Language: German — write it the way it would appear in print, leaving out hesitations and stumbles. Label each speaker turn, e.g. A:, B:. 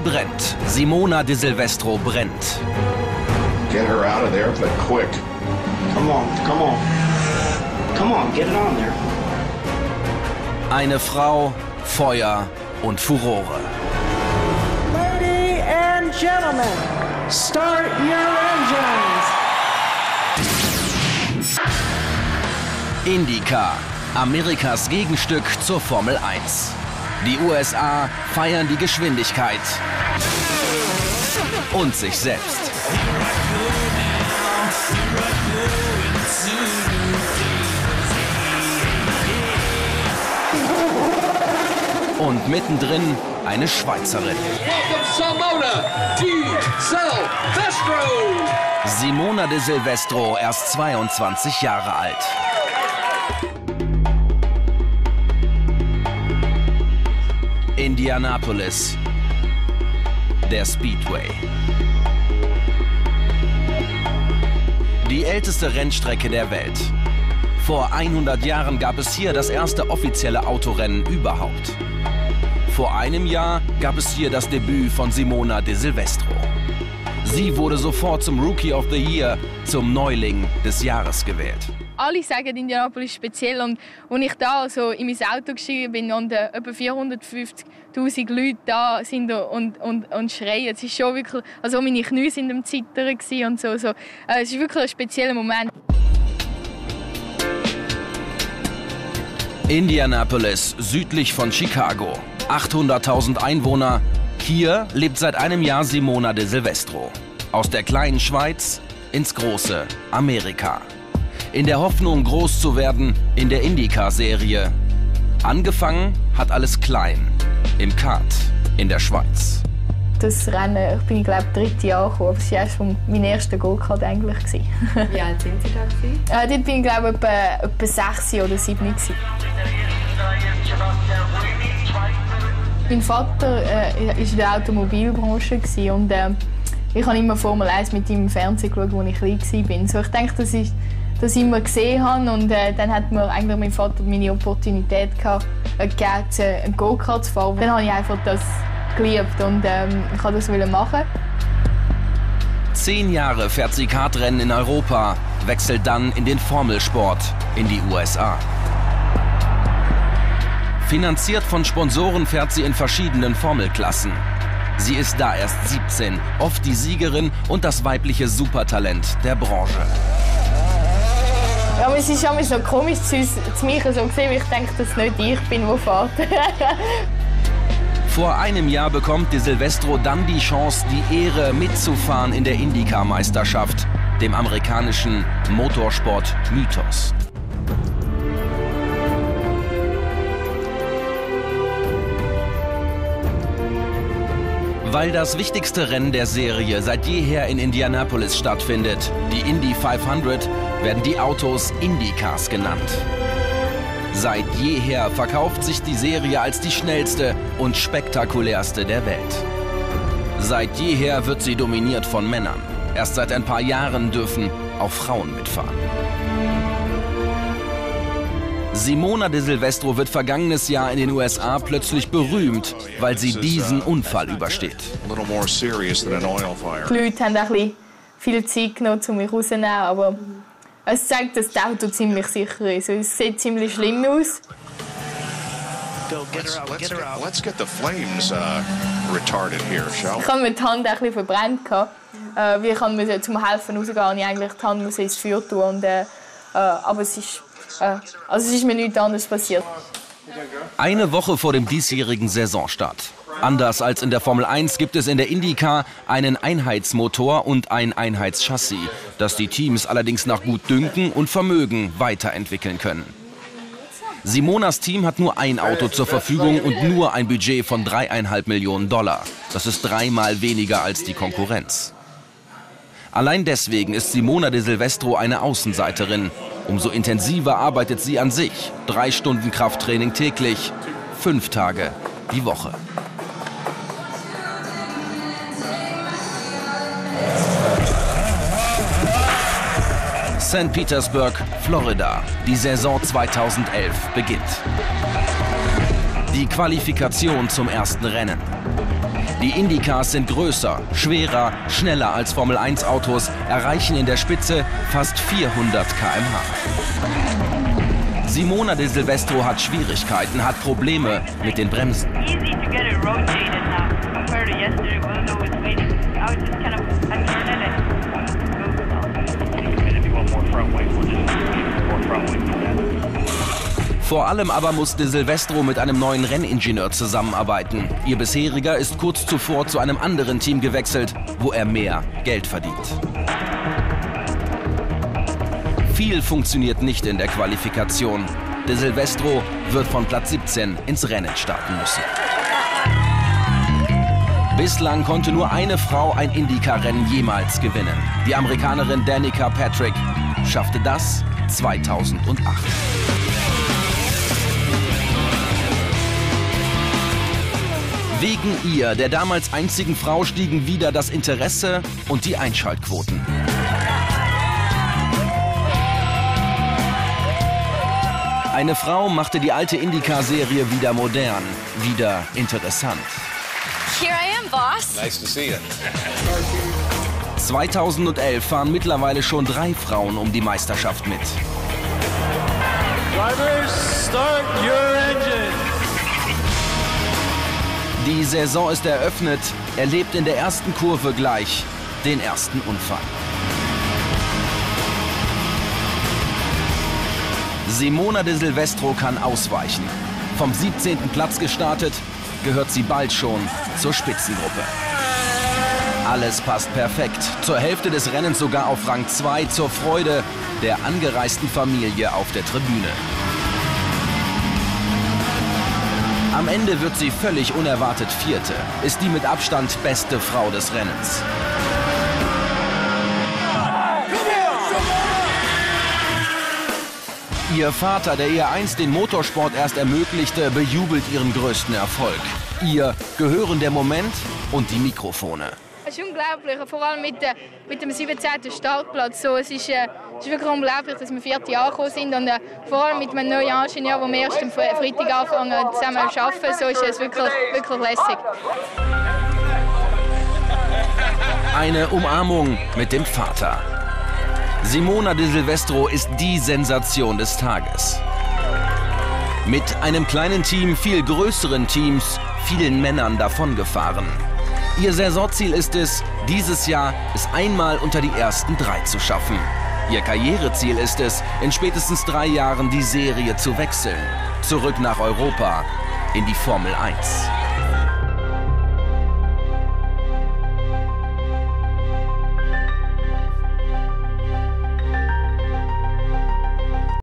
A: brennt. Simona de Silvestro brennt.
B: Get her out of there, but quick.
C: Come on, come on. Come on, get it on there.
A: Eine Frau, Feuer und Furore.
D: Ladies and gentlemen, start your engines.
A: IndyCar, Amerikas Gegenstück zur Formel 1. Die USA feiern die Geschwindigkeit und sich selbst. Und mittendrin eine Schweizerin. Simona de Silvestro, erst 22 Jahre alt. Indianapolis, der Speedway. Die älteste Rennstrecke der Welt. Vor 100 Jahren gab es hier das erste offizielle Autorennen überhaupt. Vor einem Jahr gab es hier das Debüt von Simona de Silvestro. Sie wurde sofort zum Rookie of the Year, zum Neuling des Jahres gewählt.
E: Alle sagen, Indianapolis ist speziell. Und als ich da so in mein Auto gestiegen bin und etwa 450'000 Leute da sind und schreien, es ist schon wirklich, also meine Knie sind am Zittern und so. Es ist wirklich ein spezieller Moment.
A: Indianapolis, südlich von Chicago. 800.000 Einwohner. Hier lebt seit einem Jahr Simona de Silvestro. Aus der kleinen Schweiz ins große Amerika. In der Hoffnung, groß zu werden in der IndyCar-Serie. Angefangen hat alles klein, im Kart in der Schweiz.
E: Das Rennen, ich bin, glaube ich, 3. Jahr gekommen, aber es war erst mein erster Go-Kart eigentlich.
F: Wie alt sind Sie da?
E: Dort bin ich, glaube ich, etwa 6 oder 7 gewesen. Mein Vater war in der Automobilbranche und ich habe immer Formel 1 mit ihm im Fernsehen geschaut, als ich klein war. So, ich denke, das ich immer gesehen habe und dann hat mir eigentlich mein Vater meine Opportunität gegeben, einen Go-Kart zu fahren. Dann habe ich einfach das geliebt und ich wollte das machen.
A: 10 Jahre fährt sie Kartrennen in Europa, wechselt dann in den Formelsport in die USA. Finanziert von Sponsoren fährt sie in verschiedenen Formelklassen. Sie ist da erst 17, oft die Siegerin und das weibliche Supertalent der Branche.
E: Ja, aber es ist immer so komisch zu mich so gesehen, weil ich denke, dass es nicht ich bin, der fährt.
A: Vor einem Jahr bekommt de Silvestro dann die Chance, die Ehre mitzufahren in der IndyCar-Meisterschaft, dem amerikanischen Motorsport-Mythos. Weil das wichtigste Rennen der Serie seit jeher in Indianapolis stattfindet, die Indy 500, werden die Autos IndyCars genannt. Seit jeher verkauft sich die Serie als die schnellste und spektakulärste der Welt. Seit jeher wird sie dominiert von Männern. Erst seit ein paar Jahren dürfen auch Frauen mitfahren. Simona de Silvestro wird vergangenes Jahr in den USA plötzlich berühmt, weil sie diesen Unfall übersteht.
E: Die Leute haben ein bisschen viel Zeit genommen, um mich rauszunehmen, aber es zeigt, dass das Auto ziemlich sicher ist. Es sieht ziemlich schlimm aus. Ich habe mir die Hand ein bisschen verbrannt. Wie ich musste zum Helfen rausgehen, und ich eigentlich die Hand ins Feuer tun. Und, aber es ist mir nichts anderes passiert.
A: Eine Woche vor dem diesjährigen Saisonstart. Anders als in der Formel 1 gibt es in der IndyCar einen Einheitsmotor und ein Einheitschassis, das die Teams allerdings nach Gutdünken und Vermögen weiterentwickeln können. Simonas Team hat nur ein Auto zur Verfügung und nur ein Budget von $3,5 Millionen. Das ist 3-mal weniger als die Konkurrenz. Allein deswegen ist Simona de Silvestro eine Außenseiterin. Umso intensiver arbeitet sie an sich. 3 Stunden Krafttraining täglich, 5 Tage die Woche. St. Petersburg, Florida. Die Saison 2011 beginnt. Die Qualifikation zum ersten Rennen. Die Indycars sind größer, schwerer, schneller als Formel-1-Autos, erreichen in der Spitze fast 400 km/h. Simona De Silvestro hat Schwierigkeiten, hat Probleme mit den Bremsen. Vor allem aber muss De Silvestro mit einem neuen Renningenieur zusammenarbeiten. Ihr bisheriger ist kurz zuvor zu einem anderen Team gewechselt, wo er mehr Geld verdient. Viel funktioniert nicht in der Qualifikation. De Silvestro wird von Platz 17 ins Rennen starten müssen. Bislang konnte nur eine Frau ein Indycar-Rennen jemals gewinnen. Die Amerikanerin Danica Patrick schaffte das 2008. Wegen ihr, der damals einzigen Frau, stiegen wieder das Interesse und die Einschaltquoten. Eine Frau machte die alte Indycar-Serie wieder modern, wieder interessant.
G: Here I am, boss.
B: Nice to see you.
A: 2011 fahren mittlerweile schon 3 Frauen um die Meisterschaft mit.
C: Drivers, start your engine.
A: Die Saison ist eröffnet, erlebt in der ersten Kurve gleich den ersten Unfall. Simona De Silvestro kann ausweichen. Vom 17. Platz gestartet, gehört sie bald schon zur Spitzengruppe. Alles passt perfekt. Zur Hälfte des Rennens sogar auf Rang 2 zur Freude der angereisten Familie auf der Tribüne. Am Ende wird sie völlig unerwartet Vierte, ist die mit Abstand beste Frau des Rennens. Ihr Vater, der ihr einst den Motorsport erst ermöglichte, bejubelt ihren größten Erfolg. Ihr gehören der Moment und die Mikrofone.
E: Es ist unglaublich, vor allem mit dem 17. Startplatz. So, es ist wirklich unglaublich, dass wir 4. angekommen sind und vor allem mit einem neuen Ingenieur, den wir erst am Freitag anfangen zusammen zu arbeiten, so ist es wirklich lässig.
A: Eine Umarmung mit dem Vater. Simona De Silvestro ist die Sensation des Tages. Mit einem kleinen Team, viel größeren Teams, vielen Männern davongefahren. Ihr Saisonziel ist es, dieses Jahr es einmal unter die ersten 3 zu schaffen. Ihr Karriereziel ist es, in spätestens 3 Jahren die Serie zu wechseln. Zurück nach Europa, in die Formel 1.